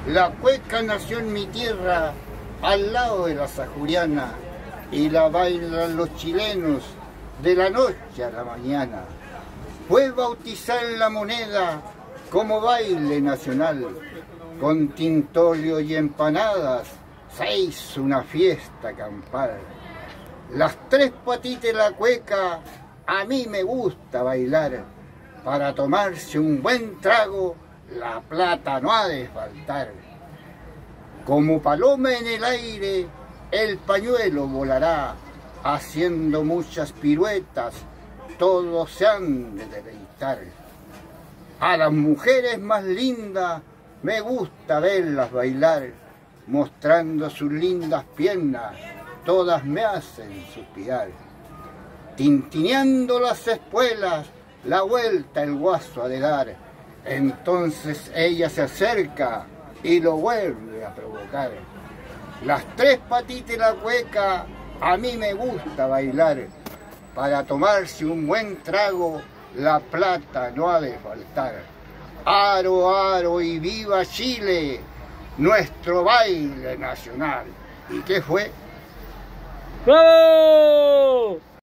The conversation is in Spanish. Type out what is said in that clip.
La cueca nació en mi tierra, al lado de la sajuriana, y la bailan los chilenos de la noche a la mañana. Fue bautizar en La Moneda como baile nacional, con tintolio y empanadas se hizo una fiesta campal. Las tres patitas de la cueca a mí me gusta bailar, para tomarse un buen trago la plata no ha de faltar. Como paloma en el aire el pañuelo volará, haciendo muchas piruetas todos se han de deleitar. A las mujeres más lindas me gusta verlas bailar, mostrando sus lindas piernas, todas me hacen suspirar. Tintineando las espuelas, la vuelta el guaso ha de dar, entonces ella se acerca y lo vuelve a provocar. Las tres patitas de la cueca a mí me gusta bailar, para tomarse un buen trago la plata no ha de faltar. Aro, aro y viva Chile, nuestro baile nacional. ¿Y qué fue? ¡Bravo!